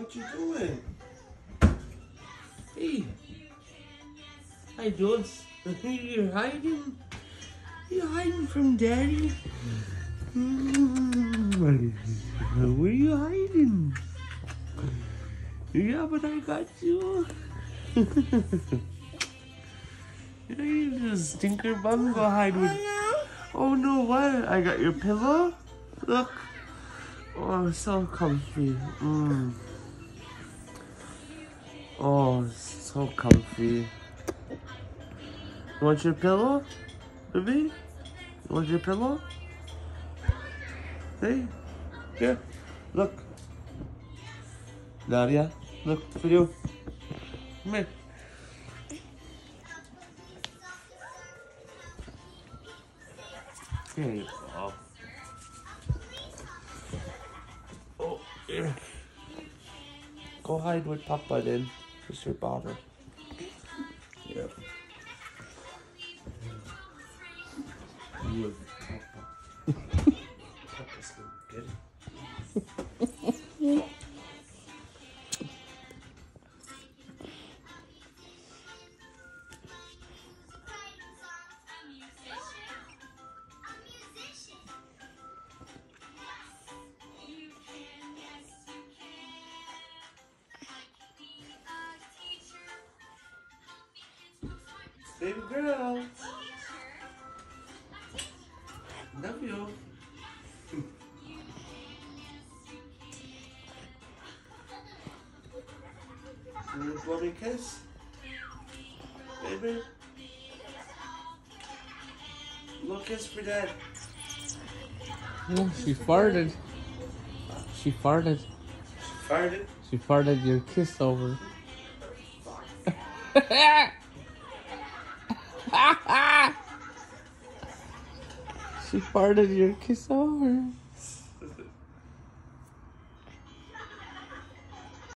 What you doing? Hey. Hi, Jules. You're hiding? You're hiding from Daddy? Where are you hiding? Yeah, but I got you. You just stinker bum. Go hide with... Oh, no, what? I got your pillow? Look. Oh, so comfy. Oh, so comfy. You want your pillow, baby? You want your pillow? Hey, here, look. Nadia, look for you. Come here. Here you go. Oh, here. Go hide with Papa then. It's your bother. Yep. You and Papa. Papa's gonna get it. Baby girl. Love you. Want me a kiss? Baby? Little kiss for Dad. Yeah, she farted. She farted. Farted? She farted your kiss over. She farted your kiss over.